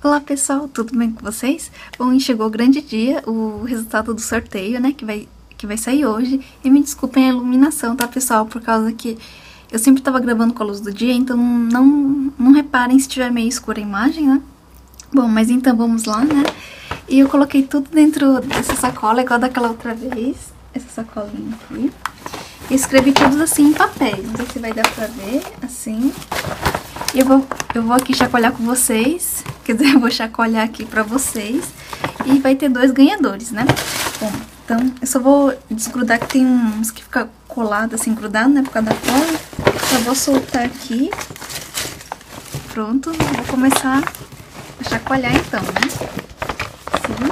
Olá pessoal, tudo bem com vocês? Bom, e chegou o grande dia, o resultado do sorteio, né, que vai sair hoje. E me desculpem a iluminação, tá pessoal, por causa que eu sempre tava gravando com a luz do dia, então não reparem se tiver meio escura a imagem, né? Bom, mas então vamos lá, né? E eu coloquei tudo dentro dessa sacola, igual daquela outra vez, essa sacolinha aqui. E escrevi tudo assim em papéis, não sei se vai dar pra ver, assim. E eu vou aqui chacoalhar com vocês, quer dizer, eu vou chacoalhar aqui pra vocês. E vai ter 2 ganhadores, né? Bom, então eu só vou desgrudar, que tem uns que fica colado assim, grudado, né, por causa da cola. Só vou soltar aqui. Pronto, vou começar a chacoalhar então, né? Assim.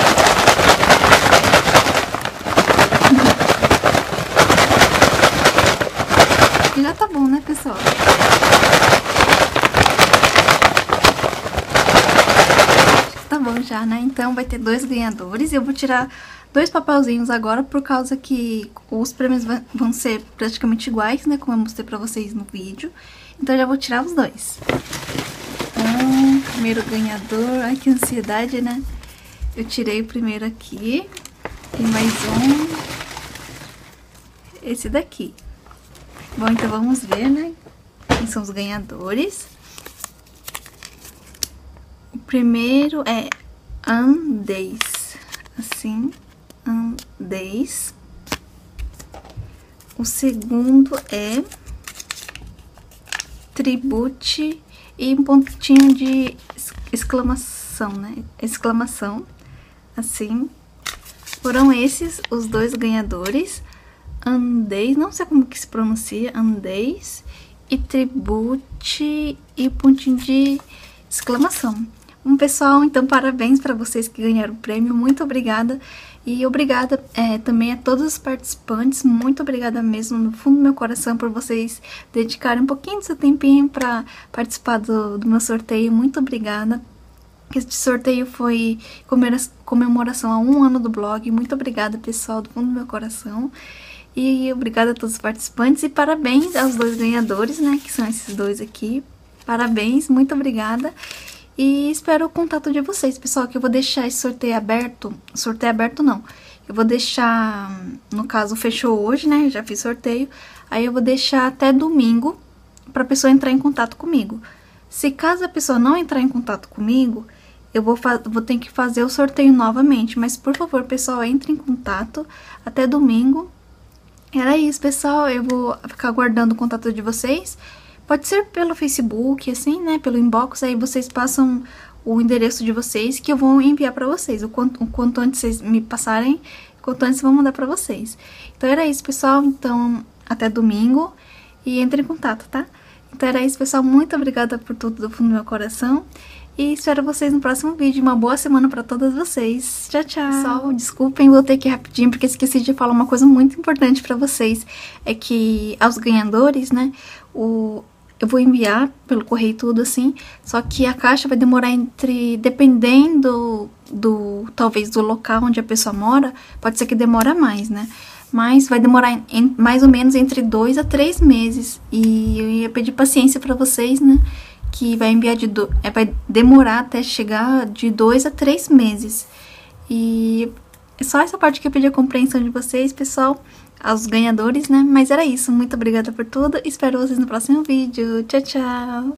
E já tá bom, né, pessoal? Tá bom já, né? Então vai ter 2 ganhadores. Eu vou tirar 2 papelzinhos agora, por causa que os prêmios vão ser praticamente iguais, né? Como eu mostrei pra vocês no vídeo. Então eu já vou tirar os 2. Então, primeiro ganhador. Ai, que ansiedade, né? Eu tirei o primeiro aqui. Tem mais um. Esse daqui. Bom, então vamos ver, né? Quem são os ganhadores. O primeiro é Andes, assim, Andes. O segundo é Tribute e um pontinho de exclamação, né? Exclamação, assim. Foram esses os 2 ganhadores. Andes, não sei como que se pronuncia, Andes e Tribute e pontinho de exclamação. Bom, pessoal, então parabéns para vocês que ganharam o prêmio, muito obrigada. E obrigada também a todos os participantes, muito obrigada mesmo, no fundo do meu coração, por vocês dedicarem um pouquinho do seu tempinho para participar do meu sorteio, muito obrigada. Este sorteio foi comemoração a 1 ano do blog, muito obrigada pessoal, do fundo do meu coração. E obrigada a todos os participantes e parabéns aos 2 ganhadores, né, que são esses 2 aqui. Parabéns, muito obrigada. E espero o contato de vocês, pessoal, que eu vou deixar esse sorteio aberto. Sorteio aberto não. Eu vou deixar, no caso, fechou hoje, né? Eu já fiz sorteio. Aí eu vou deixar até domingo pra pessoa entrar em contato comigo. Se caso a pessoa não entrar em contato comigo, eu vou ter que fazer o sorteio novamente. Mas, por favor, pessoal, entre em contato até domingo. Era isso, pessoal. Eu vou ficar aguardando o contato de vocês. Pode ser pelo Facebook, assim, né, pelo inbox, aí vocês passam o endereço de vocês que eu vou enviar pra vocês. O quanto antes vocês me passarem, o quanto antes eu vou mandar pra vocês. Então era isso, pessoal, então até domingo e entre em contato, tá? Então era isso, pessoal, muito obrigada por tudo do fundo do meu coração e espero vocês no próximo vídeo. Uma boa semana pra todas vocês. Tchau, tchau! Pessoal, desculpem, voltei aqui rapidinho porque esqueci de falar uma coisa muito importante pra vocês. É que aos ganhadores, né, eu vou enviar pelo correio tudo assim, só que a caixa vai demorar dependendo talvez do local onde a pessoa mora, pode ser que demora mais, né? Mas vai demorar mais ou menos entre 2 a 3 meses. E eu ia pedir paciência pra vocês, né? Que vai enviar vai demorar até chegar de 2 a 3 meses. E é só essa parte que eu pedi a compreensão de vocês, pessoal, aos ganhadores, né? Mas era isso, muito obrigada por tudo, espero vocês no próximo vídeo, tchau, tchau!